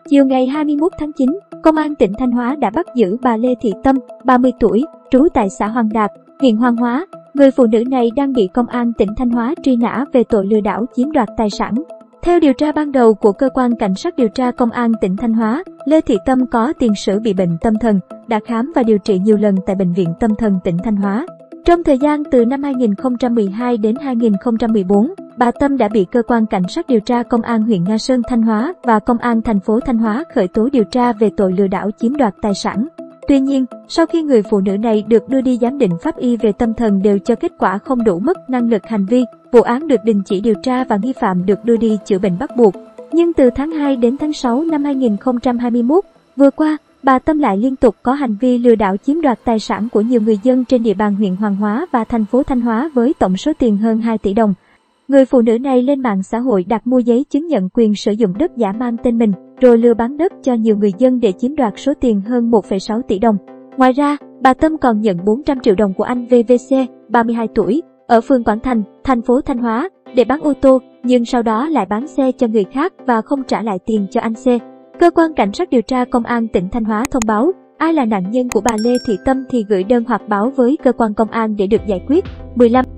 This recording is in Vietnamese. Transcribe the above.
Chiều ngày 21 tháng 9, Công an tỉnh Thanh Hóa đã bắt giữ bà Lê Thị Tâm, 30 tuổi, trú tại xã Hoàng Đạt, huyện Hoàng Hóa. Người phụ nữ này đang bị Công an tỉnh Thanh Hóa truy nã về tội lừa đảo chiếm đoạt tài sản. Theo điều tra ban đầu của Cơ quan Cảnh sát điều tra Công an tỉnh Thanh Hóa, Lê Thị Tâm có tiền sử bị bệnh tâm thần, đã khám và điều trị nhiều lần tại Bệnh viện Tâm thần tỉnh Thanh Hóa. Trong thời gian từ năm 2012 đến 2014, bà Tâm đã bị Cơ quan Cảnh sát điều tra Công an huyện Nga Sơn Thanh Hóa và Công an thành phố Thanh Hóa khởi tố điều tra về tội lừa đảo chiếm đoạt tài sản. Tuy nhiên, sau khi người phụ nữ này được đưa đi giám định pháp y về tâm thần đều cho kết quả không đủ mức năng lực hành vi, vụ án được đình chỉ điều tra và nghi phạm được đưa đi chữa bệnh bắt buộc. Nhưng từ tháng 2 đến tháng 6 năm 2021, vừa qua, bà Tâm lại liên tục có hành vi lừa đảo chiếm đoạt tài sản của nhiều người dân trên địa bàn huyện Hoàng Hóa và thành phố Thanh Hóa với tổng số tiền hơn 2 tỷ đồng. Người phụ nữ này lên mạng xã hội đặt mua giấy chứng nhận quyền sử dụng đất giả mang tên mình, rồi lừa bán đất cho nhiều người dân để chiếm đoạt số tiền hơn 1,6 tỷ đồng. Ngoài ra, bà Tâm còn nhận 400 triệu đồng của anh VVC, 32 tuổi, ở phường Quảng Thành, thành phố Thanh Hóa, để bán ô tô, nhưng sau đó lại bán xe cho người khác và không trả lại tiền cho anh C. Cơ quan Cảnh sát điều tra Công an tỉnh Thanh Hóa thông báo, ai là nạn nhân của bà Lê Thị Tâm thì gửi đơn hoặc báo với cơ quan công an để được giải quyết. 15.